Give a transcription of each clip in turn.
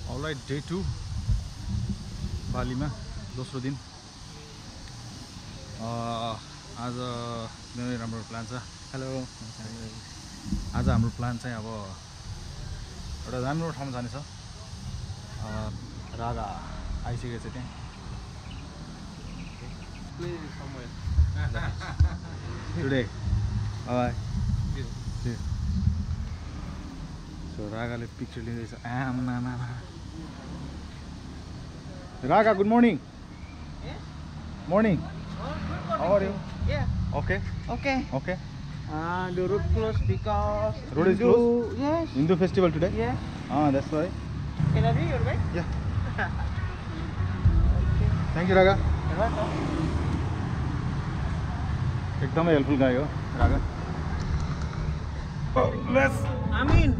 Alright, day 2 Bali ma दोस्रो दिन आज मेरो राम्रो प्लान छ हेलो आज हाम्रो प्लान चाहिँ अब एउटा राम्रो ठाउँ जाने छ रागा आइसकेको छ त्यहाँ टुडे बाइ सो रागाले पिक्चर लिँदैछ आमा Raga, good morning. Yes? Morning. Oh, good morning. How are you? Yeah. Okay. Okay. Okay. The road closed because Road is closed? Yes. Hindu festival today? Yeah. Ah, that's why. Can I be your bike? Yeah. Okay. Thank you, Raga. You're welcome. एकदमै helpful guy हो Raga let's Amin.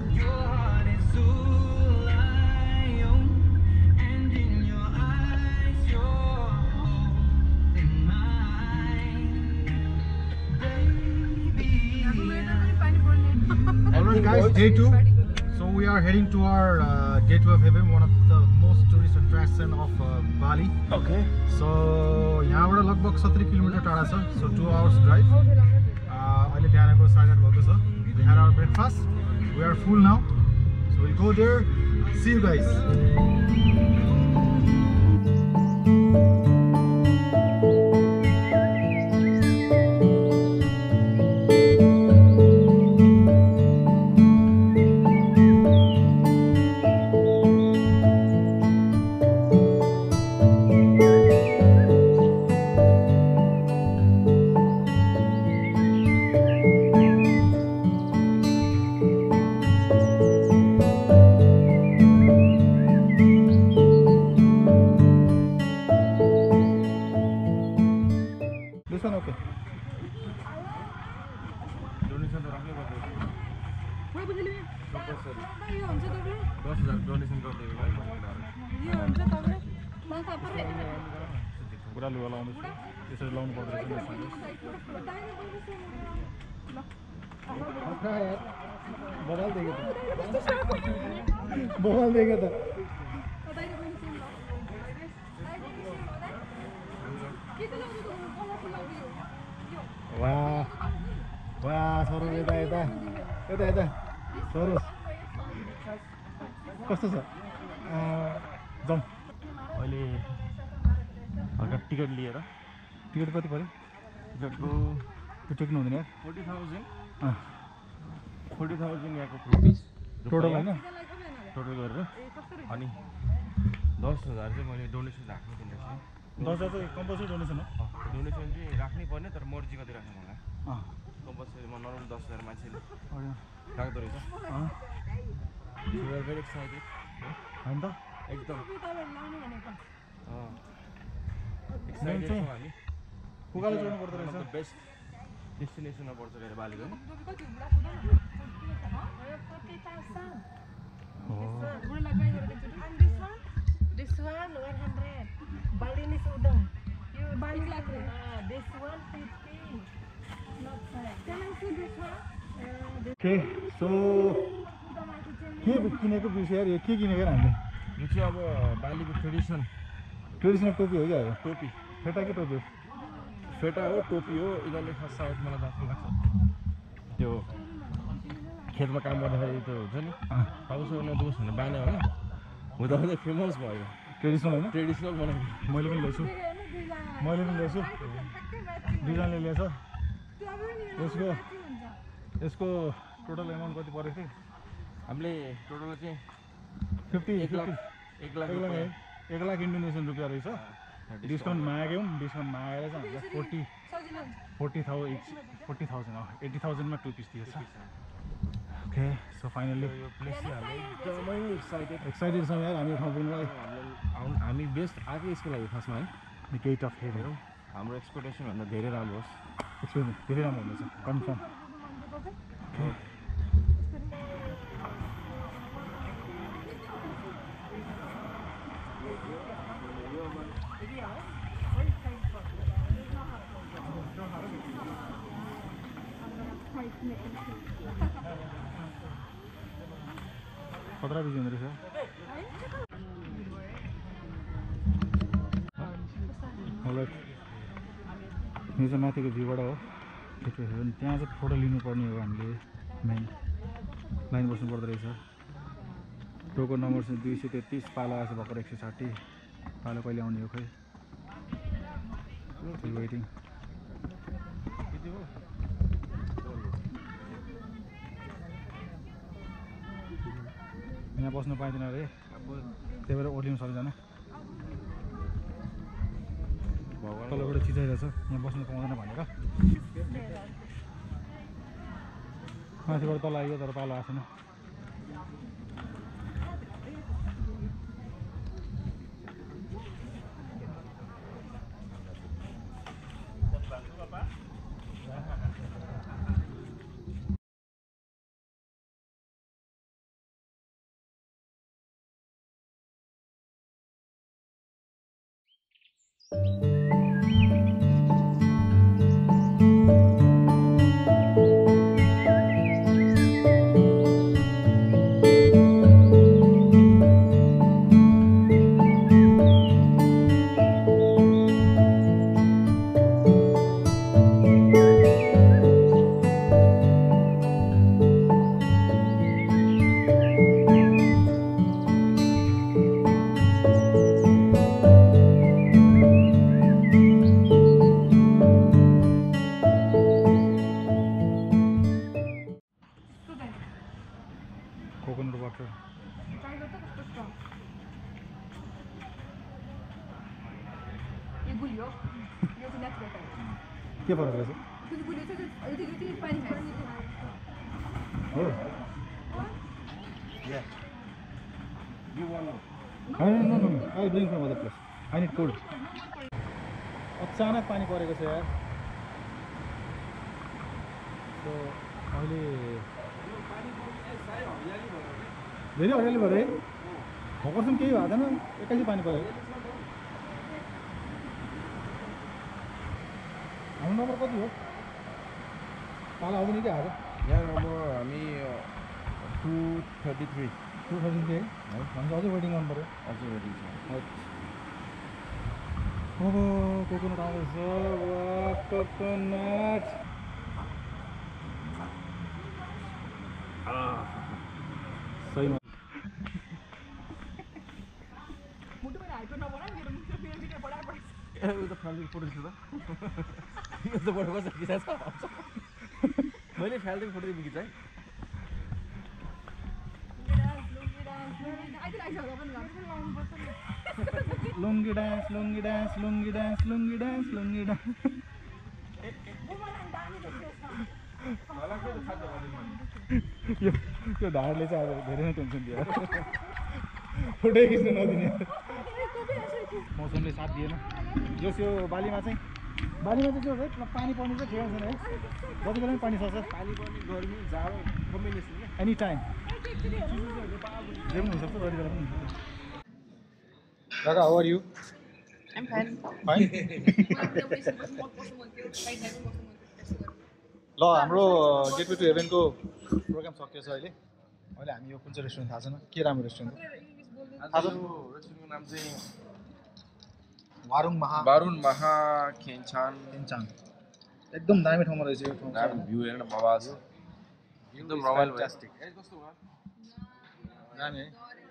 Alright guys, day 2. So we are heading to our Gateway of Heaven, one of the most tourist attraction of Bali. Okay. So यहाँबाट लगभग 70 kilometre टाढा छ. So 2 hours drive. अहिले बिहानको 8:30 भएको छ. We had our breakfast. We are full now. So we'll go there. See you guys. This one okay. Donation to राख्नै पर्छ. Where would you live? Compulsory. यो हुन्छ तपाईँ 10,000 donation गरिदिएको है यो हुन्छ तपाईँ मलाई थाहा परेन पुरा लुगा लाउनु यसरी लाउनु पर्दो रहेछ बवाल देख्यो त बवाल देख्यो त वाह वाह सरो यता यता यता यता सरो कस्तो छ जाउँ अहिले हल्का टिकट लिएर टिकट कति पऱ्यो टिकटको त्यो टेक्नु हुँदैन यार 40,000 यहाँको रुपिस टोटल होइन टोटल गरेर अनि 10,000 चाहिँ मैले डोनेसन राख्नु पर्ने 10,000 चाहिँ कम्पलसरी डोनेसन हो डोनेसन चाहिँ राख्नै पर्ने तर मर्जी कति राख्नु होला कम्पलसरीमा नर्मल 10,000 मान्छेले राख्दो रहेछ भेरी एक्साइटेड होइन त एकदम एक्साइटेड छौँ हामी उकालो चढ्नु पर्दो रहेछ बेस्ट डेस्टिनेसनमा पर्छ अरे बालीको This one 100. Bali is udang. You Bali like this one 50. Not bad. Can I see this one? Okay so के किनेको बिर्स्यो यार यो के किनेको हामीले यो चाहिँ अब बालीको ट्रेडिसनल टोपी हो क्या टोपी फेटा के टोपी हो फेटा हो टोपी हो यिनीहरूले खास साउथ मलाई जस्तो लाग्छ त्यो खेतमा काम गर्दाखेरि त्यो हुन्छ नि हाउसमा नदोस् भनेर बान्यो होइन हुँदा हुँदै फेमस भयो ट्रेडिसनल होइन ट्रेडिसनल बनाएको मैले पनि ल्याउँछु दुईजनाले ल्याएछ यसको टोटल एमाउन्ट कति परेको थियो हामीले टोटल चाहिँ 1 लाख इन्डोनेसियन रुपियाँ रहेछ डिस्काउन्ट माग्यौँ डिस्काउन्ट मागेर चाहिँ हामीलाई 40,000 मा 2 पिस दिएछ ओके सो फाइनली यो प्लेस चाहिँ हामी एकदमै एक्साइटेड छौँ यार हामी ठाउँ पुग्नुलाई हामी बेस्ट आएकै यसको लागि खासमा है द गेट अफ हेभन हाम्रो एक्सपेक्टेसन भन्दा धेरै राम्रो होस् एक्सपेक्टेसन धेरै राम्रो हुनेछ कन्फर्म खतरा बिजी हुँदो रहेछ यो चाहिँ माथिको भ्यूबाट हो ठिकै हो नि त्यहाँ चाहिँ फोटो लिनुपर्ने हो हामीले मेन लाइन बस्नु पर्दो रहेछ टोकन नम्बर चाहिँ 233 पालो आएछ भर्खर 160 पालो कहिले आउने हो खै वेटिङ यहाँ बस्नु पाइँदैन अरे त्यही भएर ओर्लिनु सबैजना तलबाट चिचाइरहेछ यहाँ बस्नु पाउँदैन भनेर माथिबाट तल आइयो तर पालो आएन कोकोनट वाटर के फरक रहेछ हो I will bring from other place. I need cold. अचानक पानी परेको छ यार सो अहिले धेरै हरियाली भयो रे भर्खरसम्म केही भएको थिएन एक्काइस पानी पऱ्यो हाम्रो नम्बर कति हो पाला आउँदैन कि आएको यहाँ अब हामी 233 है हामी अझै वेटिङ गर्नु पऱ्यो अझै रेडी छ अब कोकोनट आउँदैछ वा कोकोनट सही उता फाल्टो फोटो खिच्छु त यो त फोटो कसरी खिचाएको छ मैले फाल्टो फोटो खिचाएँ lungi dance lungi dance lungi dance lungi dance lungi dance यो ढाडले चाहिँ अब धेरै नै टेन्सन दियो फोटो खिच्न नदिने मौसमले साथ दिएन जस यो बालीमा चाहिँ त्यो है पानी पर्ने चाहिँ ठेगाउँछ है जति बेला पनि पानी सक्छ पानी पर्ने गर्मी जाडो कम्बिनेसन क्या एनी टाइम जे पनि हुनसक्छ जति बेला पनि Naga, how are you? I'm fine. Fine? ल हाम्रो गेटवे टु हेभेनको प्रोग्राम सकिएछ अहिले अहिले हामी यो कुन चाहिँ रेस्टुरेन्ट थाहा छैन के राम्रो रेस्टुरेन्ट हो रेस्टुरेन्टको नाम चाहिँ वारुङ महा खेन्चान एकदम दामी ठाउँमा रहेछ यो ठाउँ दामी भ्यू हेर्न मजा छ एकदम रमाइलो भयो कस्तो भयो दामी है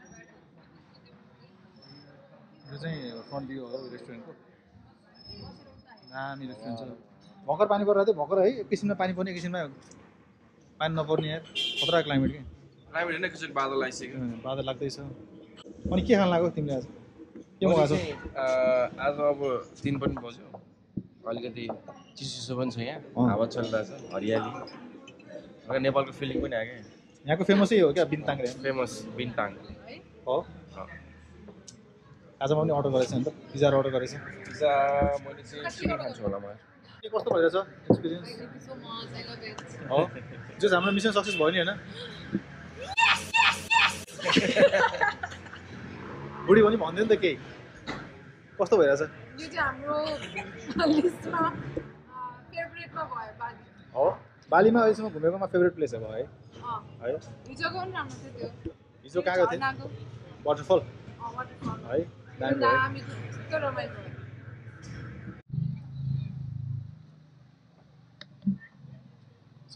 यो चाहिँ फ्रन्ट भ्यू हो रेस्टुरेन्टको दामी रेस्टुरेन्ट छ भर्खर पानी परिरहेको थियो भर्खर है एक किसिममा पानी पर्ने एक किसिममा पानी नपर्ने यार खतरा क्लाइमेट के क्लाइमेट हेर्न एकचोटि बादल आइसक्यो बादल लाग्दैछ अनि के खान लाग्यो तिमीले आज के मगाएको छौ आज अब 3 पनि बज्यो अलिकति चिसो पनि छ यहाँ हावा चलिरहेछ हरियाली अगर नेपालको फिलिङ पनि आयो क्या यहाँको फेमसै हो क्या बिन्ताङ रे फेमस बिन्ताङ हो आज पनि अर्डर गरेछ नि त पिज्जा अर्डर गरेछ पिज्जा मैले चाहिँ चिकन खान्छु होला म के कस्तो भइरहेछ एक्सपिरियन्स हो जस हाम्रो मिसन सक्सेस भयो नि हैन बुढी पनि भन्दैन त केही कस्तो भइरहेछ यो चाहिँ हाम्रो लिस्टमा फेभरेटमा भयो बाली हो बालीमा अहिलेसम्म घुमेकोमा फेभरेट प्लेस हो है हिजोको पनि राम्रो थियो त्यो हिजो कहाँको थियो वाटरफल है दामी भयो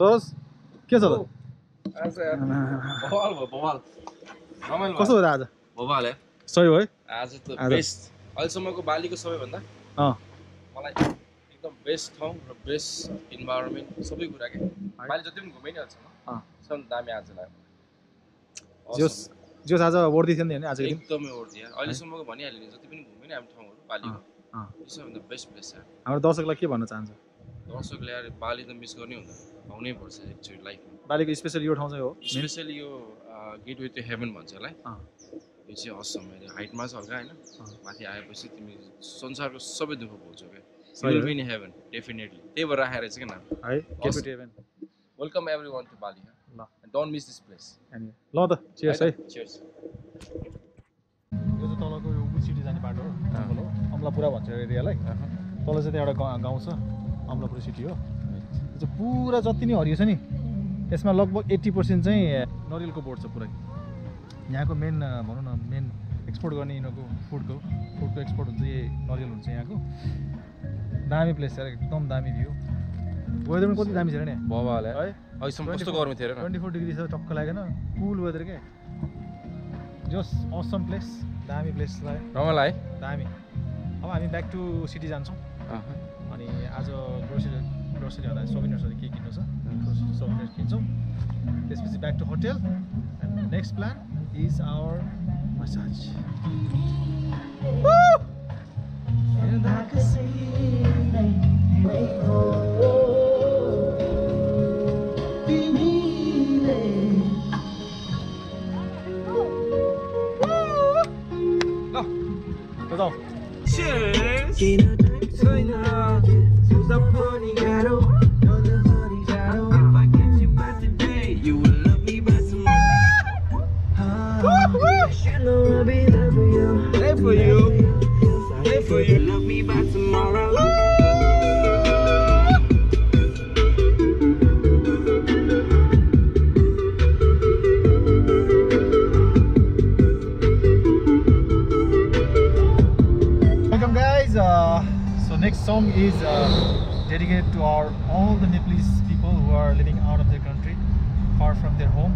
सरोज के छ त आज यार बवाल भयो बवाल रमाइलो कस्तो भयो आज बवाल है सही हो है आज त बेस्ट अहिलेसम्मको बालीको सबैभन्दा मलाई एकदम बेस्ट ठाउँ र बेस्ट इन्भाइरोमेन्ट सबै कुरा के बाली जति पनि घुमे नि अहिलेसम्म सबभन्दा दामी आज लाग्यो जोस आज वर्दी थियो नि हैन आज एकदमै वर्दी यार अहिलेसम्मको भनिहाल्यो नि जति पनि घुमे नि हामी ठाउँहरू बालीको यो सबभन्दा बेस्ट प्लेस यार हाम्रो दर्शकलाई के भन्न चाहन्छ दर्शकले यार बाली त मिस गर्नै हुँदैन आउनै पर्छ एक्चुअली लाइफमा बालीको स्पेशल यो ठाउँ चाहिँ हो स्पेसली यो गेटवे टु हेभन भन्छ यसलाई यो चाहिँ असम हाइटमा छ हल्का होइन माथि आएपछि तिमी संसारको सबै दुःख पाउँछौ क्या will be in heaven definitely त्यही भएर राखेर चाहिँ किन है gateway to heaven welcome everyone to Bali ल डोन्ट मिस दिस प्लेस ल त चियर्स है चियर्स यो चाहिँ तलको यो सिटी जाने बाटो हो अमलापुरा भन्छ एरियालाई तल चाहिँ एउटा गाउँ छ अमलापुरा सिटी हो यो चाहिँ पुरा जति नै हरियो छ नि यसमा लगभग 80% चाहिँ नरियलको बोट छ पुरै यहाँको मेन भनौँ न मेन एक्सपोर्ट गर्ने यिनीहरूको फुडको एक्सपोर्ट हुन्छ यही नरियल हुन्छ यहाँको दामी प्लेस छ एकदम दामी भ्यू वेदर पनि कति दामी छ नि बवाल है अहिलेसम्म कस्तो गर्मी थियो र 24 डिग्री छ टक्क लागेन कुल वेदर के जस्ट असम प्लेस दामी प्लेस रमाइलो है दामी अब हामी ब्याक टु सिटी जान्छौँ अनि आज ग्रोसरीहरूलाई सोभिनियर्सहरू के किन्नु छ सोभिनियर्स किन्छौँ त्यसपछि back to hotel and next plan is our massage Next song is dedicated to all the Nepalese people who are living out of their country, far from their home.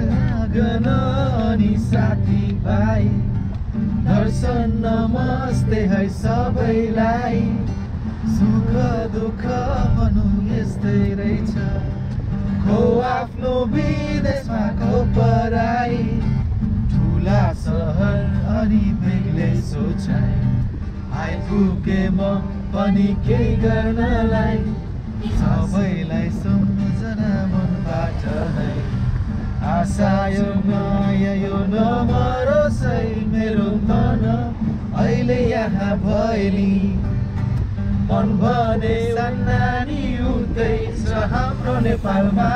दर्शन नमस्ते है सबैलाई सुख दुःख भनौँ यस्तै रहेछ खो आफ्नो विदेशमा खो पराई ठुला सहर अनि बेग्लै सोचाइ आइपुगे म पनि केही गर्नलाई सबैलाई सम्झना मनबाट नै आशा यो माया यो नमरोस् है मेरो मन अहिले यहाँ भएली मन भने सन्नानी उतै छ हाम्रो नेपालमा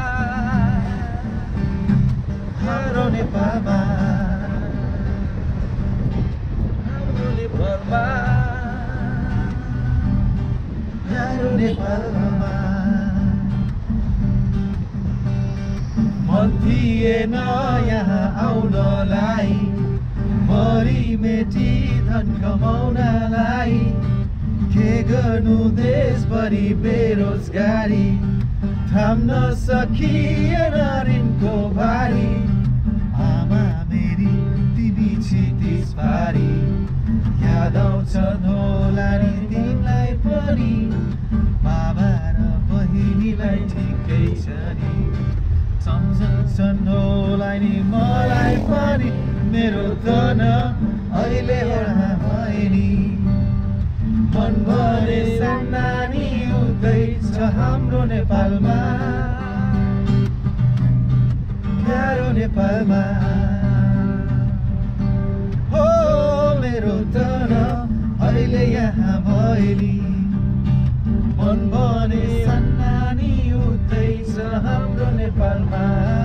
हाम्रो नेपालमा हाम्रो नेपालमा हाम्रो नेपालमा मन थिएन यहाँ आउनलाई मरी मेटी धन कमाउनलाई के गर्नु देशभरि बेरोजगारी थाम्न सकिएन ऋणको भारी आमा मेरी तिमी छिटिस भारी याद आउँछन् होला नि तिमीलाई पनि बाबा र बहिनीलाई ठिकै छ नि सम्झन्छन् होला नि मलाई पनि मेरो त न अहिले यहाँ भए नि मन भने सन्नानी उतै छ हाम्रो नेपालमा प्यारो नेपालमा हो मेरो त न अहिले यहाँ भए नि मन भने सन्नानी उतै छ हाम्रो नेपालमा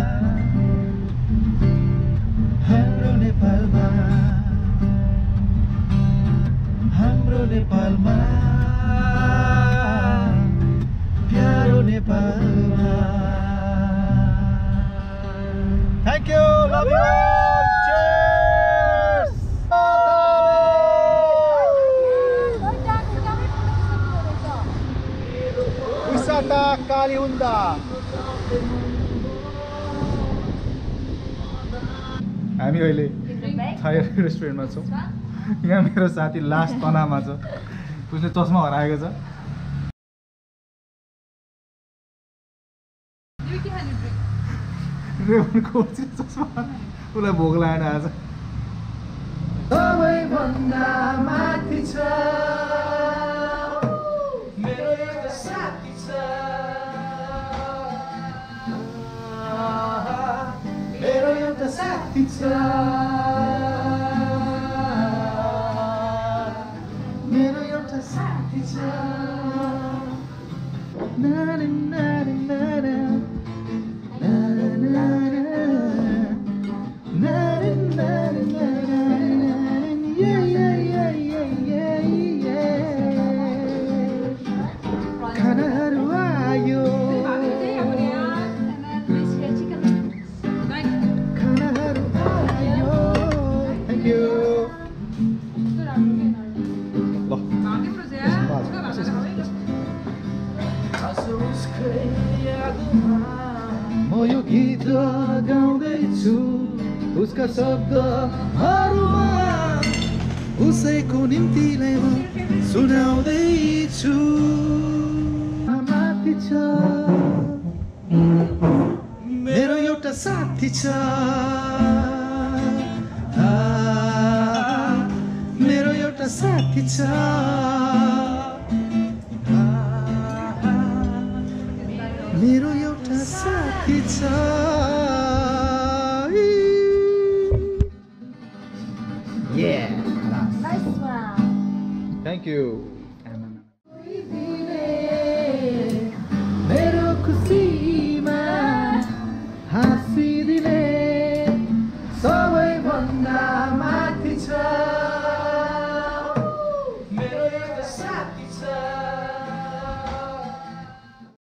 हाम्रो नेपालमा हाम्रो नेपालमा प्यारो नेपालमा thank you love you all cheers Wisata Kalihunda हामी अहिले थाई रेस्टुरेन्टमा छौँ यहाँ मेरो साथी लास्ट तनामा छ उसले चस्मा हराएको छ रेवनको चस्मा उसलाई भोग लागेर आज सबैभन्दा माथि छ मेरो एउटा साथी छ मेरो एउटा साथी छ मेरो एउटा साथी छ नानी नानी नानी म यो गीत गाउँदैछु उसका शब्दहरूमा उसैको निम्तिलाई म सुनाउँदैछु माथि छ मेरो एउटा साथी छ मेरो एउटा साथी छ मेरो एउटा साथी छ Yeah. Nice one. Thank you.